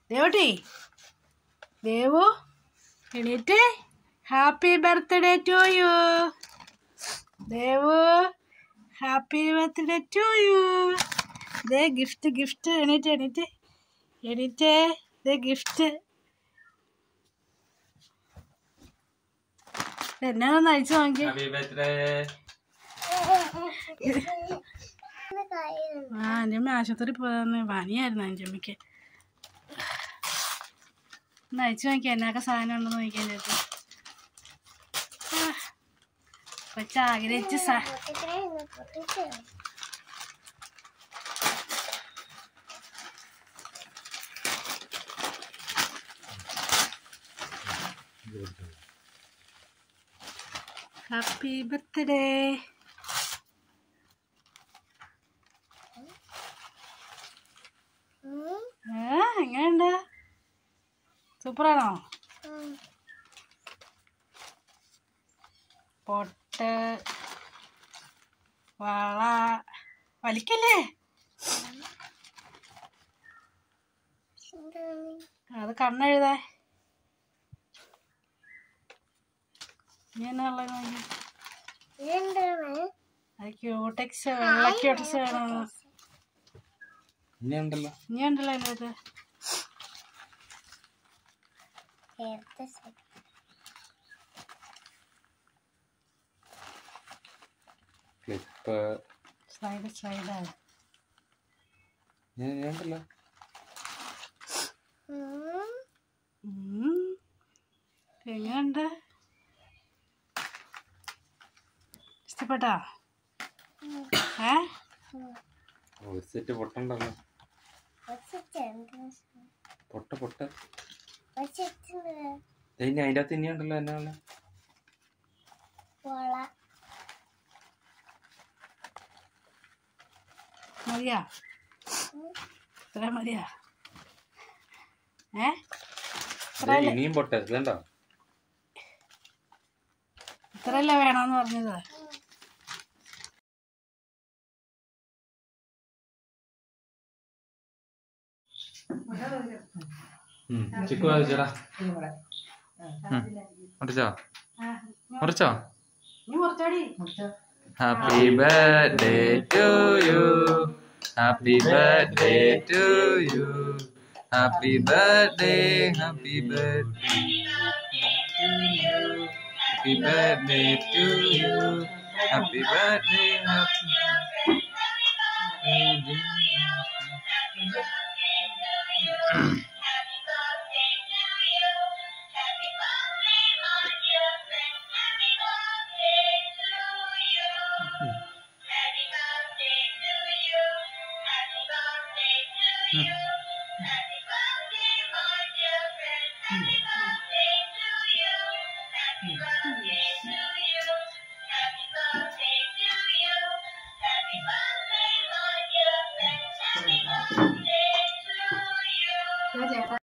ദേവട്ടി, ദേവു എണീറ്റ്. Happy birthday to you. Devu, happy birthday to you. ദേ gift, gift. എണീറ്റ് എണീറ്റ് എണീറ്റ്. ദേ ഗിഫ്റ്റ്. എന്നാന്ന് അയച്ചു നോക്കി. അഞ്ചമ്മ ആശുപത്രി പോകാന്ന് പനിയായിരുന്നു അഞ്ചമ്മയ്ക്ക്. ഒന്ന് അയച്ചു നോക്കിയാ എന്നൊക്കെ സാധനം ഉണ്ടെന്ന് നോക്കിയാൽ ചേച്ചി. കൊച്ചാഗ്രഹിച്ച് ഹാപ്പി ബർത്ത്ഡേ. എങ്ങനെയുണ്ട്? സൂപ്പറാണോ? പൊട്ട്, വള, വലിക്കല്ലേ? അത് കണ്ണെഴുതാ. ഇനി എന്നാ ഉള്ളത് നോക്കി. അത് ക്യൂടെക്സ്, വെള്ള ക്യൂടെക്സ് വേണമെന്ന്. ഇനി ഉണ്ടല്ലോ അതിനകത്ത്. സ്ലൈഡ് സ്ലൈഡാണ്. എങ്ങനെയുണ്ട്? ഇഷ്ടപ്പെട്ടാ? സെറ്റ് പൊട്ടണ്ടല്ലോ. പൊട്ട പൊട്ട അതിൻ്റെ അകത്ത് ഇനിയുണ്ടല്ലോ. എന്നാ മതിയാ? ഇത്ര മതിയാ? ഇനിയും പൊട്ട ഇതണ്ടോ? ഇത്രയല്ലേ വേണമെന്ന് പറഞ്ഞത്. ചിക്കു വാങ്ങിച്ചോടാ. മുറിച്ചോ മുറിച്ചോ? Happy birthday to you. Happy birthday to you. Happy birthday. Happy birthday. Happy birthday to you. Happy birthday. Happy